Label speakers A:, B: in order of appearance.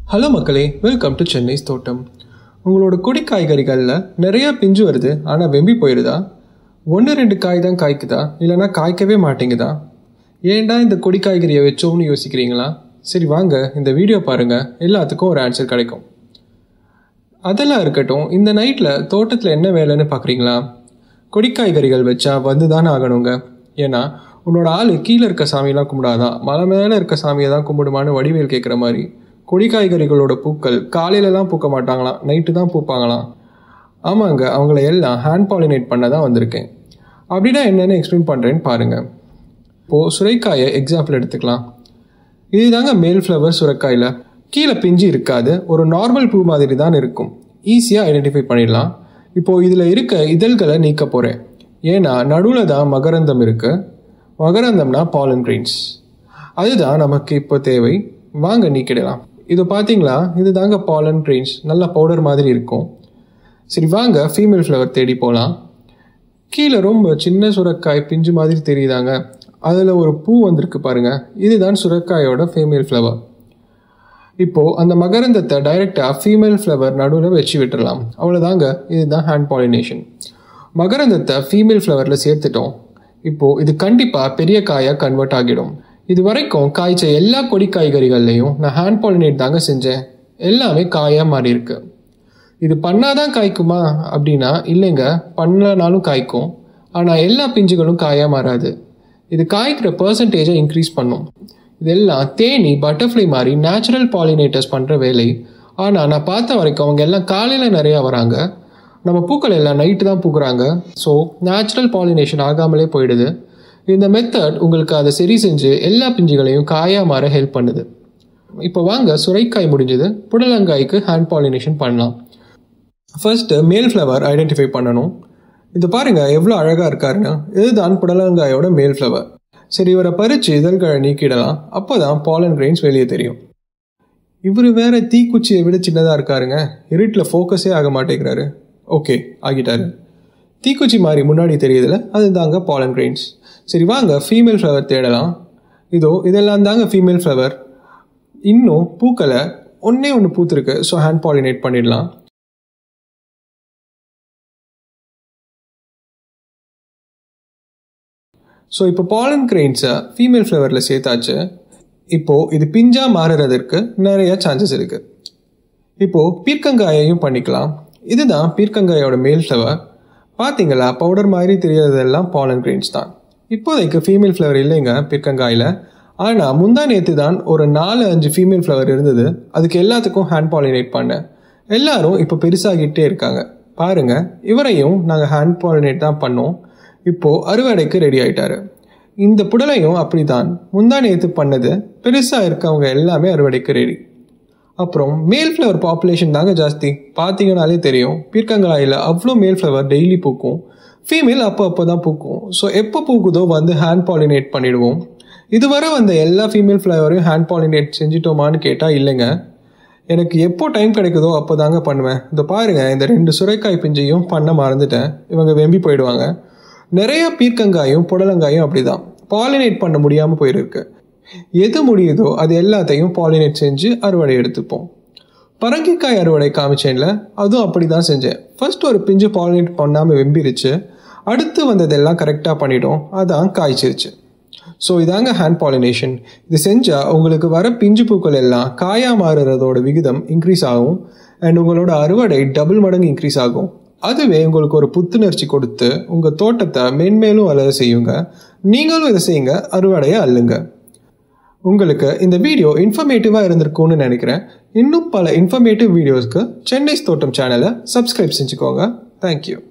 A: Hello மக்களே, welcome to Chennai's தோட்டம். உங்களோட கொடி காய்கறிகளில் நிறைய பிஞ்சு வருது, ஆனால் வெம்பி போயிடுதா? 1-2 காய் தான் காய்க்குதா, இல்லைனா காய்க்கவே மாட்டேங்குதா? ஏன்டா இந்த கொடி காய்கறியை வச்சோம்னு யோசிக்கிறீங்களா? சரி வாங்க இந்த வீடியோ பாருங்கள், எல்லாத்துக்கும் ஒரு ஆன்சர் கிடைக்கும். அதெல்லாம் இருக்கட்டும், இந்த நைட்டில் தோட்டத்தில் என்ன வேலைன்னு பார்க்குறீங்களா? கொடி காய்கறிகள் வச்சா வந்து தானே ஆகணுங்க. ஏன்னா உன்னோட ஆள் கீழே இருக்க சாமியெல்லாம் கும்பிடாதான், மலை மேலே இருக்க சாமியை தான் கும்பிடுமான்னு வடிவேல் கேட்குற மாதிரி கொடி காய்கறிகளோட பூக்கள் காலையிலலாம் பூக்க மாட்டாங்களாம், நைட்டு தான் பூப்பாங்களாம். ஆமாங்க, அவங்கள எல்லாம் ஹேண்ட் பாலினேட் பண்ண தான் வந்திருக்கேன். அப்படின்னா என்னென்னு எக்ஸ்பிளைன் பண்ணுறேன்னு பாருங்கள். இப்போது சுரைக்காயை எக்ஸாம்பிள் எடுத்துக்கலாம். இதுதாங்க மேல் ஃப்ளவர். சுரைக்காயில் கீழே பிஞ்சு இருக்காது, ஒரு நார்மல் பூ மாதிரி தான் இருக்கும். ஈஸியாக ஐடென்டிஃபை பண்ணிடலாம். இப்போது இதில் இருக்க இதழ்களை நீக்க போகிறேன், ஏன்னா நடுவில் தான் மகரந்தம் இருக்குது. மகரந்தம்னா பாலன் கிரெயின்ஸ், அதுதான் நமக்கு இப்போ தேவை. வாங்க நீக்கிடலாம். இது பார்த்தீங்களா, இது தாங்க பாலன் கிரெயின்ஸ், நல்ல பவுடர் மாதிரி இருக்கும். சரி வாங்க ஃபீமேல் ஃப்ளவர் தேடி போகலாம். கீழே ரொம்ப சின்ன சுரைக்காய் பிஞ்சு மாதிரி தெரியுதாங்க, அதில் ஒரு பூ வந்திருக்கு பாருங்கள், இதுதான் சுரைக்காயோட ஃபீமேல் ஃப்ளவர். இப்போது அந்த மகரந்தத்தை டைரெக்டாக ஃபீமேல் ஃப்ளவர் நடுவில் வச்சு விட்டுடலாம். அவ்வளோதாங்க, இதுதான் ஹேண்ட் பாலினேஷன். மகரந்தத்தை ஃபீமேல் ஃப்ளவரில் சேர்த்துட்டோம். இப்போது இது கண்டிப்பாக பெரிய காயாக கன்வெர்ட் ஆகிடும். இது வரைக்கும் காய்ச்ச எல்லா கொடி காய்கறிகள்லையும் நான் ஹேண்ட் பாலினேட் தாங்க செஞ்சேன், எல்லாமே காயாக மாறி இருக்கு. இது பண்ணாதான் காய்க்குமா அப்படின்னா இல்லைங்க, பண்ணலனாலும் காய்க்கும். ஆனால் எல்லா பிஞ்சுகளும் காயாக மாறாது. இது காய்க்கிற பர்சன்டேஜை இன்க்ரீஸ் பண்ணும். இதெல்லாம் தேனி, பட்டர்ஃப்ளை மாதிரி நேச்சுரல் பாலினேட்டர்ஸ் பண்ணுற வேலை. ஆனால் நான் பார்த்த வரைக்கும் அவங்க எல்லாம் காலையில் நிறையா வராங்க, நம்ம பூக்கள் எல்லாம் நைட்டு தான் பூக்குறாங்க. ஸோ நேச்சுரல் பாலினேஷன் ஆகாமலே போயிடுது. இந்த மெத்தட் உங்களுக்கு அதை சரி செஞ்சு எல்லா பிஞ்சுகளையும் காயாக மாற ஹெல்ப் பண்ணுது. இப்போ வாங்க சுரைக்காய் முடிஞ்சது, புடலங்காய்க்கு ஹேண்ட் பாலினேஷன் பண்ணலாம். ஃபர்ஸ்ட்டு மேல் ஃப்ளவர் ஐடென்டிஃபை பண்ணணும். இது பாருங்கள் எவ்வளோ அழகாக இருக்காருங்க, இதுதான் புடலங்காயோட மேல் ஃப்ளவர். சரி, இவரை பறித்து இதழ்களை நீக்கிடலாம், அப்போ தான் பாலன் கிரெயின்ஸ் வெளியே தெரியும். இவர் வேற தீக்குச்சியை விட சின்னதாக இருக்காருங்க, இருட்டில் ஃபோக்கஸே ஆக மாட்டேங்கிறாரு. ஓகே, ஆகிட்டாரு. தீக்குச்சி மாதிரி முன்னாடி தெரியுதுல, அது தாங்க பாலன் கிரெயின்ஸ். சரி வாங்க ஃபீமேல் ஃப்ளவர் தேடலாம். இதெல்லாம் தாங்க ஃபீமேல் ஃப்ளவர். இன்னும் பூக்களை ஒன்று பூத்துருக்கு, ஸோ ஹேண்ட் பாலினேட் பண்ணிடலாம். ஸோ இப்போ பாலன் கிரெயின்ஸை ஃபீமேல் ஃப்ளவரில் சேர்த்தாச்சு. இப்போது இது பிஞ்சாக மாறுறதுக்கு நிறைய சான்சஸ் இருக்குது. இப்போது பீர்க்கங்காயையும் பண்ணிக்கலாம். இதுதான் பீர்க்கங்காயோட மேல் ஃப்ளவர். பார்த்தீங்களா, பவுடர் மாதிரி தெரியறதெல்லாம் பாலன் கிரெயின்ஸ் தான். இப்போதைக்கு ஃபீமேல் ஃப்ளவர் இல்லைங்க பீர்க்கங்காயில். ஆனால் முந்தா நேற்று தான் ஒரு 4-5 ஃபீமேல் ஃப்ளவர் இருந்தது, அதுக்கு எல்லாத்துக்கும் ஹேண்ட் பாலினேட் பண்ணேன். எல்லாரும் இப்போ பெருசாகிட்டே இருக்காங்க பாருங்கள். இவரையும் நாங்கள் ஹேண்ட் பாலினேட் தான் பண்ணோம். இப்போது அறுவடைக்கு ரெடி ஆகிட்டாரு. இந்த புடலையும் அப்படி தான், முந்தா நேற்று பண்ணது, பெருசாக இருக்கவங்க எல்லாமே அறுவடைக்கு ரெடி. அப்புறம் மேல் ஃப்ளவர் பாப்புலேஷன் தாங்க ஜாஸ்தி. பார்த்தீங்கனாலே தெரியும், பீர்க்கங்காயில் அவ்வளோ மேல் ஃப்ளவர் டெய்லி பூக்கும், ஃபீமேல் அப்போ தான் பூக்கும். ஸோ எப்போ பூக்குதோ வந்து ஹேண்ட் பாலினேட் பண்ணிவிடுவோம். இதுவரை வந்த எல்லா ஃபீமேல் ஃப்ளவரையும் ஹேண்ட் பாலினேட் செஞ்சிட்டோமான்னு கேட்டால் இல்லைங்க, எனக்கு எப்போ டைம் கிடைக்குதோ அப்போ தாங்க பண்ணுவேன். இந்த பாருங்கள், இந்த 2 சுரைக்காய் பிஞ்சையும் பண்ண மறந்துட்டேன், இவங்க வெம்பி போயிடுவாங்க. நிறைய பீர்க்கங்காயும் புடலங்காயும் அப்படி தான் பாலினேட் பண்ண முடியாமல் போயிருக்கு. எது முடியுதோ அது எல்லாத்தையும் பாலினேட் செஞ்சு அறுவடை எடுத்துப்போம். பரங்கிக்காய் அறுவடை காமிச்சேன்ல, அதுவும் அப்படி தான் செஞ்சேன். ஃபர்ஸ்ட் ஒரு பிஞ்சு பாலினேட் பண்ணாமல் வெம்பிருச்சு, அடுத்து வந்ததெல்லாம் கரெக்டாக பண்ணிட்டோம், அதான் காய்ச்சிருச்சு. ஸோ இதாங்க ஹேண்ட் பாலினேஷன். இது செஞ்சால் உங்களுக்கு வர பிஞ்சு பூக்கள் எல்லாம் காயாக மாறுறதோட விகிதம் இன்க்ரீஸ் ஆகும், அண்ட் உங்களோட அறுவடை டபுள் மடங்கு இன்க்ரீஸ் ஆகும். அதுவே உங்களுக்கு ஒரு புத்துணர்ச்சி கொடுத்து உங்கள் தோட்டத்தை மென்மேலும் வளர செய்யுங்க. நீங்களும் இதை செய்யுங்க, அறுவடையை அள்ளுங்க. உங்களுக்கு இந்த வீடியோ இன்ஃபர்மேட்டிவாக இருந்திருக்கும்னு நினைக்கிறேன். இன்னும் பல இன்ஃபர்மேட்டிவ் வீடியோஸ்க்கு சென்னைஸ் தோட்டம் சேனலை சப்ஸ்கிரைப் செஞ்சுக்கோங்க. தேங்க்யூ.